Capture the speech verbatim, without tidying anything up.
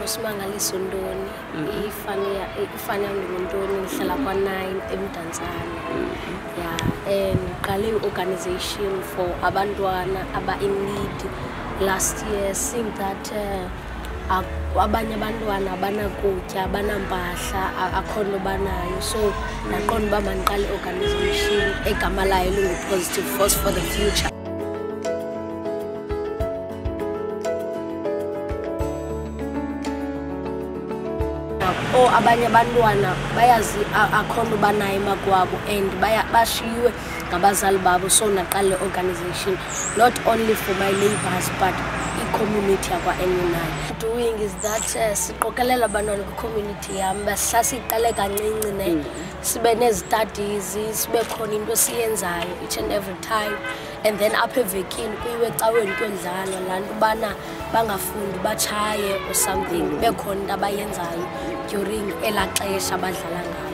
Simangaliso Ntoni, ifani ifani Ntoni ngihlala kwa nine eMdantsane. Yeah, and qale organization for abantwana aba in need last year, seeing that uh, abanye abantwana abanakutya abanampahla akhona banayo, so naqonda uba mandiqale organization egama layo lingu-Positive Force for the Future. O abanye abantwana bayazi akhona banayo emakwabo and bashiwe ngabazali babo, so naqale organization not only for my neighbors but i-community yakwa N nine. Doing is that siqokelela abantwana kwi-community yam basasiqale kancinci ne sibe nezi-studies, sibe khona into siyenzayo each and every time, and then apha evekini kuyiwe ecaweni kuyodlalwa laa nto ubana bangafundi batshaye or something, bekhona into abayenzayo during elaa xesha abadlala ngayo.